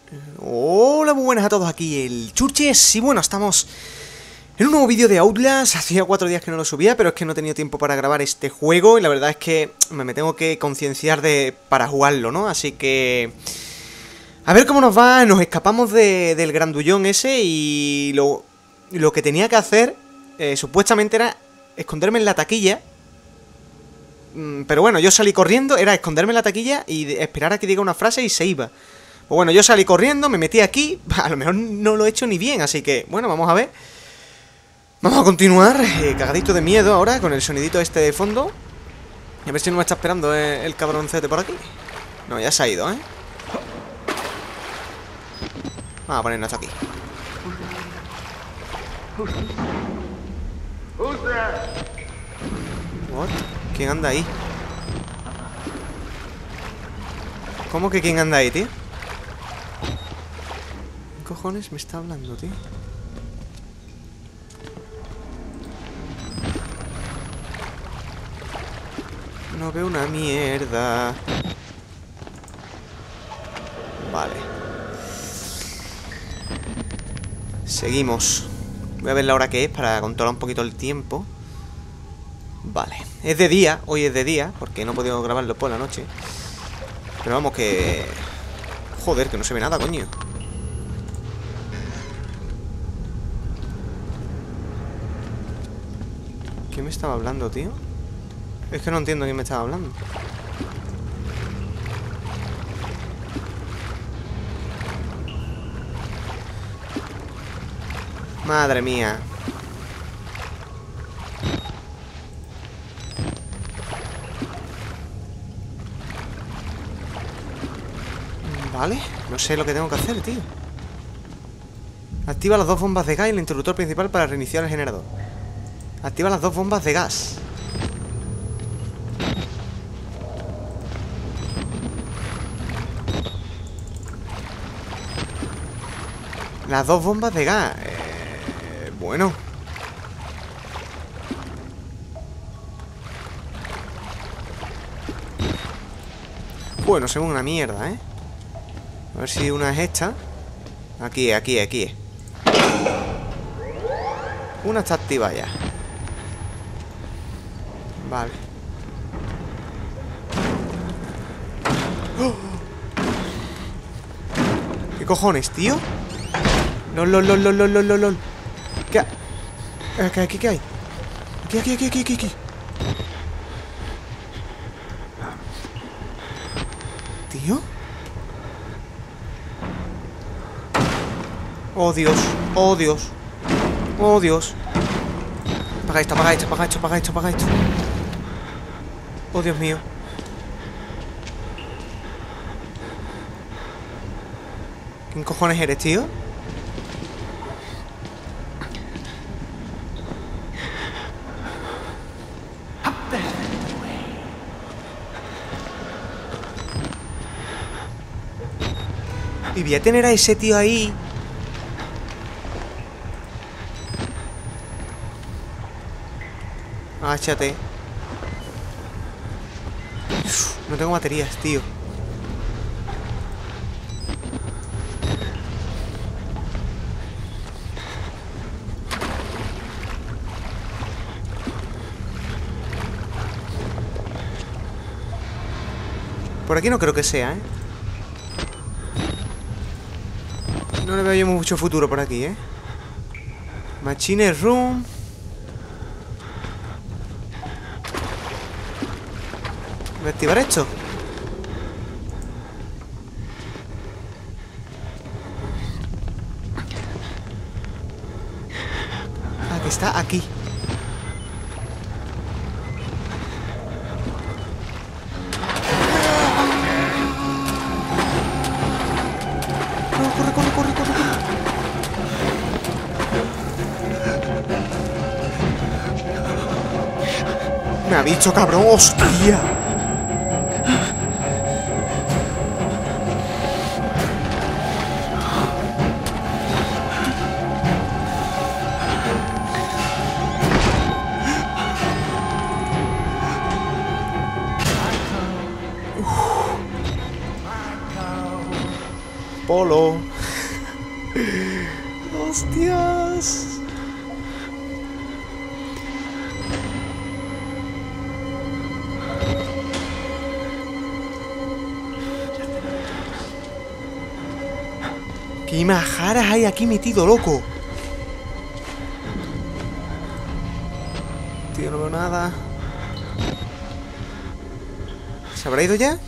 Hola, muy buenas a todos, aquí el Churches. Y bueno, estamos en un nuevo vídeo de Outlast. Hacía 4 días que no lo subía, pero es que no he tenido tiempo para grabar este juego. Y la verdad es que me tengo que concienciar para jugarlo, ¿no? Así que... a ver cómo nos va. Nos escapamos del grandullón ese. Y lo que tenía que hacer supuestamente era esconderme en la taquilla. Pero bueno, yo salí corriendo. Era esconderme en la taquilla y esperar a que diga una frase y se iba. Pues bueno, yo salí corriendo, me metí aquí. A lo mejor no lo he hecho ni bien, así que, bueno, vamos a ver. Vamos a continuar, cagadito de miedo ahora, con el sonidito este de fondo. Y a ver si no me está esperando el cabroncete por aquí. No, ya se ha ido, ¿eh? Vamos a ponernos aquí. What? ¿Quién anda ahí? ¿Cómo que quién anda ahí, tío? ¿Qué cojones me está hablando, tío? No veo una mierda. Vale. Seguimos. Voy a ver la hora que es para controlar un poquito el tiempo. Vale. Es de día, hoy es de día, porque no he podido grabarlo por la noche. Pero vamos que... joder, que no se ve nada, coño. ¿Quién me estaba hablando, tío? Es que no entiendo quién me estaba hablando. Madre mía. Vale, no sé lo que tengo que hacer, tío. Activa las 2 bombas de gas y el interruptor principal para reiniciar el generador. Activa las 2 bombas de gas. Las 2 bombas de gas. Bueno. Bueno, se ve una mierda, ¿eh? A ver si una es esta. Aquí es. Una está activa ya. Vale. ¡Oh! ¿Qué cojones, tío? LOL. ¿Qué hay? ¿Qué hay? Aquí. ¿Tío? Oh, Dios. Apaga esto. Oh, Dios mío. ¿Quién cojones eres, tío? Y voy a tener a ese tío ahí. Áchate. No tengo baterías, tío. Por aquí no creo que sea, ¿eh? No le veo yo mucho futuro por aquí, ¿eh? Machine Room. Voy a activar esto. Ah, que está aquí. Corre. Me ha dicho, cabrón, hostia. polo. ¡Hostias! ¿Qué majaras hay aquí metido, loco? Tío, no veo nada. ¿Se habrá ido ya?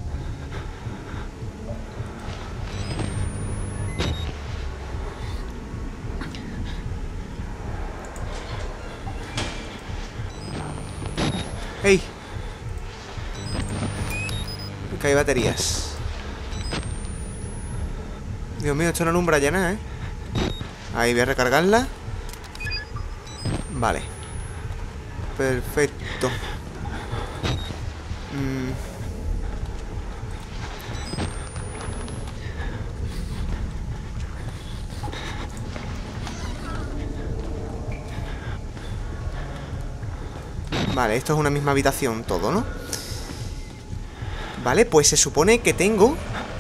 ¡Ey! Que hay baterías. Dios mío, esto no alumbra ya nada, ¿eh? Ahí voy a recargarla. Vale. Perfecto. Vale, esto es una misma habitación todo, ¿no? Vale, pues se supone que tengo...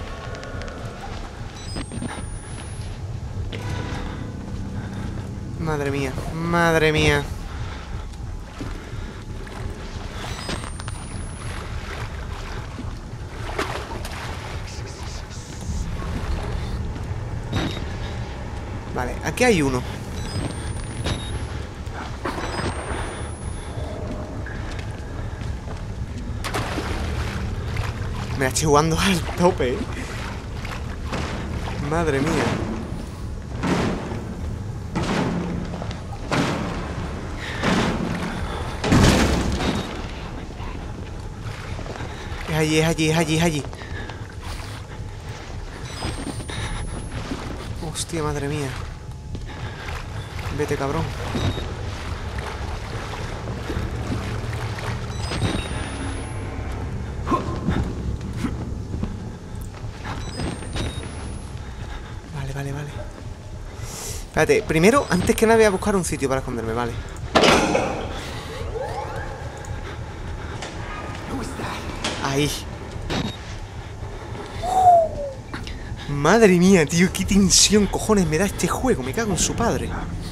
Madre mía, madre mía. Vale, aquí hay uno. Me la estoy jugando al tope, ¿eh? Madre mía. Es allí, es allí, es allí, es allí. Hostia, madre mía. Vete, cabrón. Vale, vale, vale. Espérate, primero, antes que nada voy a buscar un sitio para esconderme, vale. Ahí. Madre mía, tío, qué tensión cojones me da este juego. Me cago en su padre.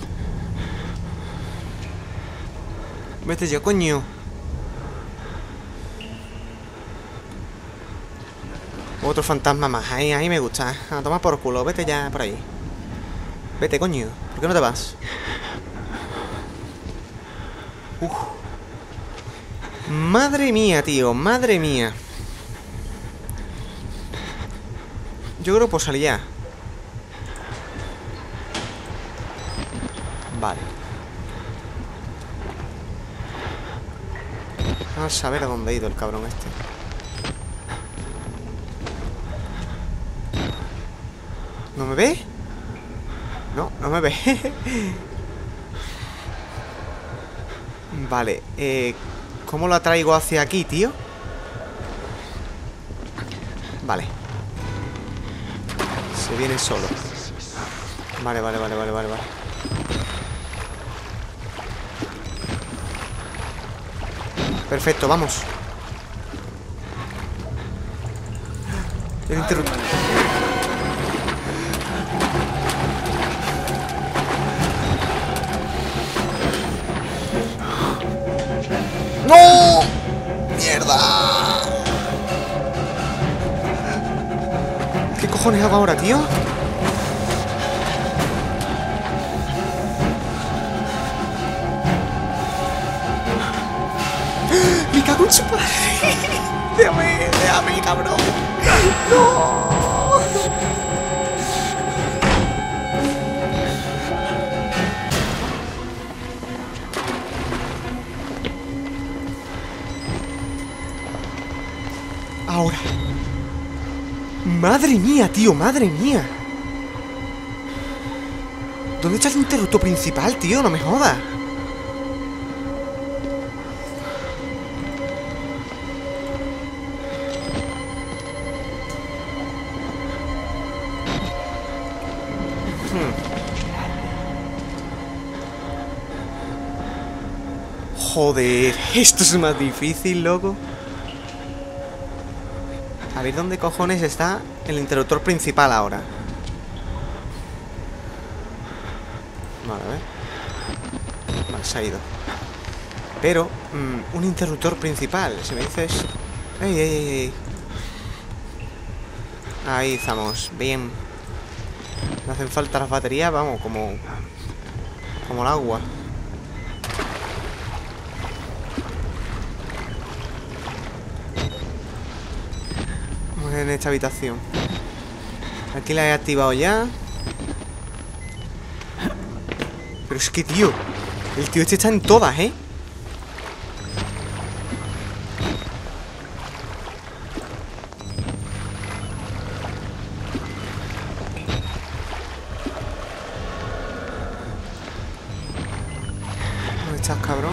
Vete ya, coño. Otro fantasma más. Ahí me gusta. A tomar por culo. Vete ya por ahí. Vete, coño. ¿Por qué no te vas? Uf. Madre mía, tío. Madre mía. Yo creo que puedo salir ya. Vale. Vamos a ver a dónde ha ido el cabrón este. ¿No me ve? No, no me ve. Vale, ¿cómo lo atraigo hacia aquí, tío? Vale. Se viene solo. Vale, vale, vale, vale, vale, vale. Perfecto, vamos. El interruptor. ¡No! ¡Mierda! ¿Qué cojones hago ahora, tío? ¡Me cago en su padre! ¡Déjame, cabrón! ¡No! Ahora. Madre mía, tío, madre mía. ¿Dónde está el interruptor principal, tío? No me jodas. Joder, esto es más difícil, loco. A ver dónde cojones está el interruptor principal ahora. Vale, a ver. Vale, se ha ido. Pero, un interruptor principal. Si me dices... ¡Ey, ey, ey, ey! Ahí estamos, bien. No hacen falta las baterías, vamos, como el agua. Vamos en esta habitación. Aquí la he activado ya. Pero es que, tío, el tío este está en todas, ¿eh? ¿Dónde estás, cabrón?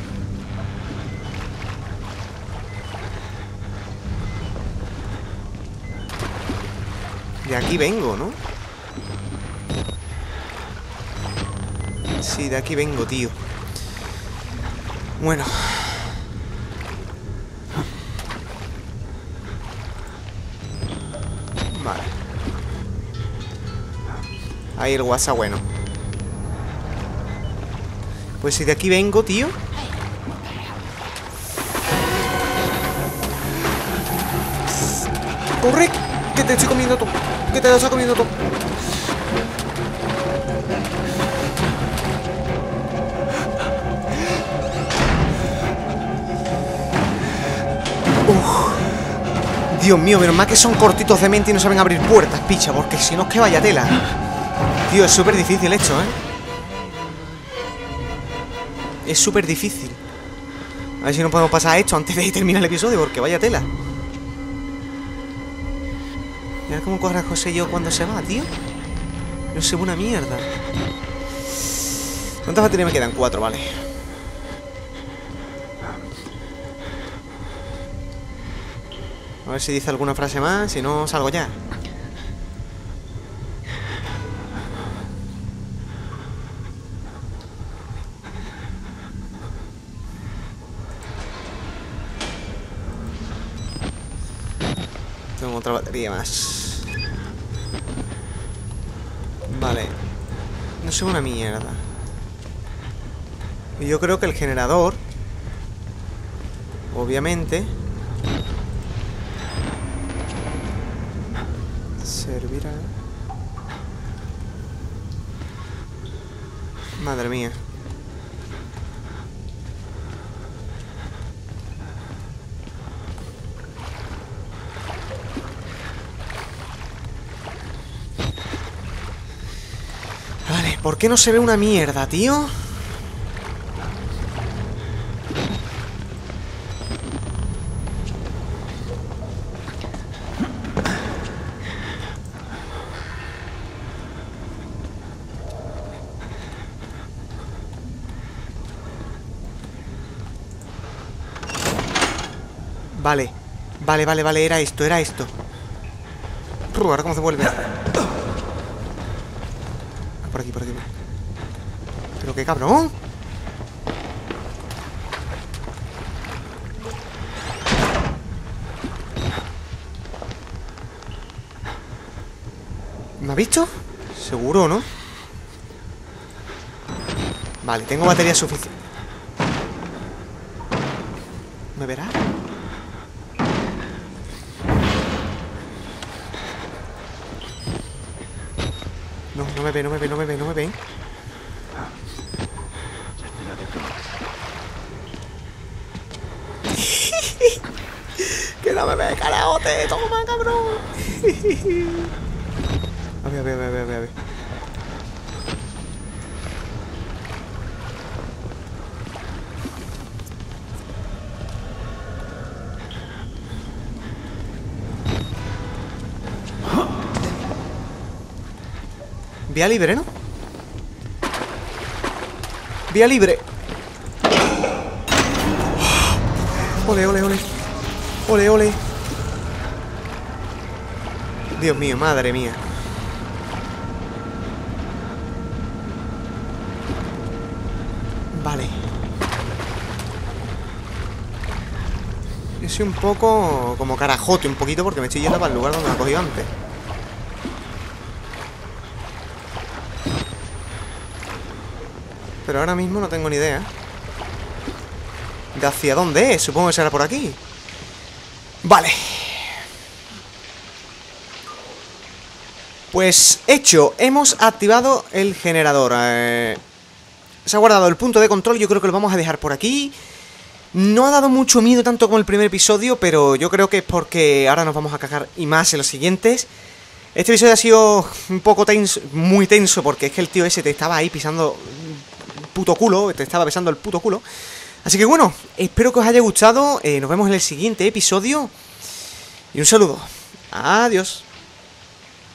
De aquí vengo, ¿no? Sí, de aquí vengo, tío. Bueno. Vale. Ahí el WhatsApp, bueno. Pues si de aquí vengo, tío. ¡Corre! ¡Que te estoy comiendo tú! ¡Que te lo estoy comiendo tú! Dios mío, menos mal que son cortitos de mente y no saben abrir puertas, picha, porque si no es que vaya tela. Tío, es súper difícil esto, ¿eh? Es súper difícil. A ver si no podemos pasar esto antes de terminar el episodio, porque vaya tela. Mira cómo carajo sé yo cuando se va, tío. No sé una mierda. ¿Cuántas baterías me quedan? 4, vale. A ver si dice alguna frase más, si no salgo ya. Tengo otra batería más. Vale. No sé una mierda. Y yo creo que el generador, obviamente, servirá. Madre mía. Vale, ¿por qué no se ve una mierda, tío? Vale, vale, era esto, Ahora cómo se vuelve. Por aquí. Pero qué cabrón. ¿Me ha visto? Seguro, ¿no? Vale, tengo batería suficiente. ¿Me verá? No, no me ve. Que no me ve, carajote. Toma, cabrón. A ver. Vía libre, ¿no? Vía libre. Ole. Dios mío, madre mía. Vale. Yo soy un poco como carajote, un poquito, porque me estoy yendo para el lugar donde me ha cogido antes. Pero ahora mismo no tengo ni idea de hacia dónde es. Supongo que será por aquí. Vale. Pues hecho, hemos activado el generador. Se ha guardado el punto de control. Yo creo que lo vamos a dejar por aquí. No ha dado mucho miedo tanto como el primer episodio, pero yo creo que es porque ahora nos vamos a cagar y más en los siguientes. Este episodio ha sido un poco tenso, muy tenso, porque es que el tío ese te estaba ahí pisando el puto culo, te estaba besando el puto culo. Así que bueno, espero que os haya gustado. Nos vemos en el siguiente episodio. Y un saludo. Adiós.